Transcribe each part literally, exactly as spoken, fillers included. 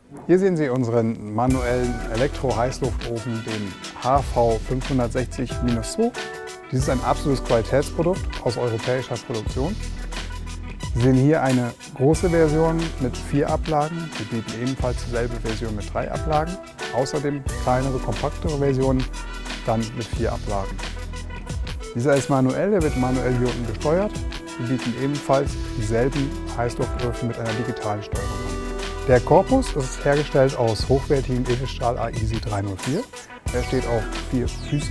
Hier sehen Sie unseren manuellen Elektro-Heißluftofen, den H V fünfhundertsechzig zwei. Dies ist ein absolutes Qualitätsprodukt aus europäischer Produktion. Sie sehen hier eine große Version mit vier Ablagen. Wir bieten ebenfalls dieselbe Version mit drei Ablagen. Außerdem kleinere, kompaktere Versionen dann mit vier Ablagen. Dieser ist manuell, er wird manuell hier unten gesteuert. Wir bieten ebenfalls dieselben Heißluftöfen mit einer digitalen Steuerung an. Der Korpus ist hergestellt aus hochwertigem Edelstahl A I S I dreihundervier. Er steht auf vier Füßen.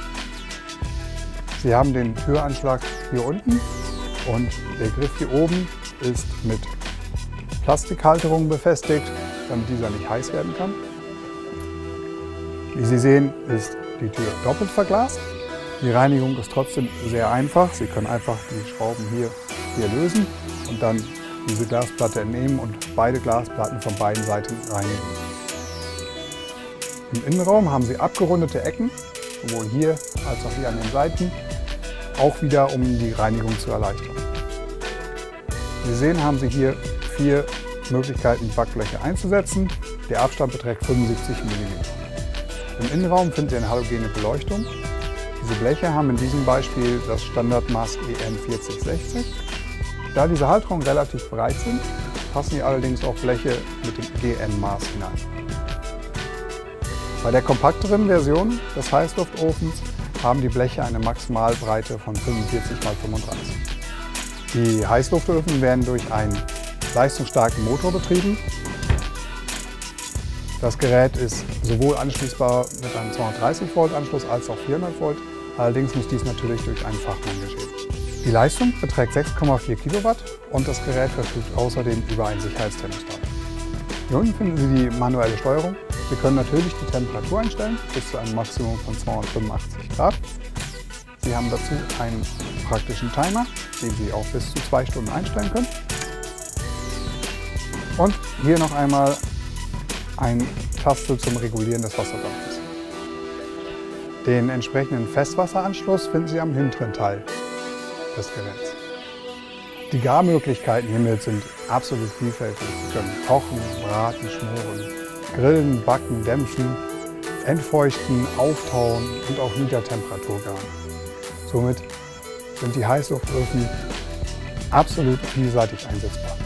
Sie haben den Türanschlag hier unten und der Griff hier oben ist mit Plastikhalterung befestigt, damit dieser nicht heiß werden kann. Wie Sie sehen, ist die Tür doppelt verglast. Die Reinigung ist trotzdem sehr einfach. Sie können einfach die Schrauben hier, hier lösen und dann diese Glasplatte entnehmen und beide Glasplatten von beiden Seiten reinigen. Im Innenraum haben Sie abgerundete Ecken, sowohl hier als auch hier an den Seiten, auch wieder um die Reinigung zu erleichtern. Wie Sie sehen, haben Sie hier vier Möglichkeiten, Backbleche einzusetzen. Der Abstand beträgt fünfundsiebzig Millimeter. Im Innenraum finden Sie eine halogene Beleuchtung. Diese Bleche haben in diesem Beispiel das Standardmaß E N vierzig sechzig. Da diese Halterungen relativ breit sind, passen hier allerdings auch Bleche mit dem G N-Maß hinein. Bei der kompakteren Version des Heißluftofens haben die Bleche eine Maximalbreite von fünfundvierzig mal fünfunddreißig. Die Heißluftöfen werden durch einen leistungsstarken Motor betrieben. Das Gerät ist sowohl anschließbar mit einem zweihundertdreißig Volt Anschluss als auch vierhundert Volt. Allerdings muss dies natürlich durch einen Fachmann geschehen. Die Leistung beträgt sechs Komma vier Kilowatt und das Gerät verfügt außerdem über ein Sicherheitsthermostat. Hier unten finden Sie die manuelle Steuerung. Sie können natürlich die Temperatur einstellen bis zu einem Maximum von zweihundertfünfundachtzig Grad. Sie haben dazu einen praktischen Timer, den Sie auch bis zu zwei Stunden einstellen können. Und hier noch einmal ein Taste zum Regulieren des Wasserdampfes. Den entsprechenden Festwasseranschluss finden Sie am hinteren Teil des Geräts. Die Garmöglichkeiten hiermit sind absolut vielfältig. Sie können kochen, braten, schmoren, grillen, backen, dämpfen, entfeuchten, auftauen und auch Niedertemperatur garen. Somit sind die Heißluftöfen absolut vielseitig einsetzbar.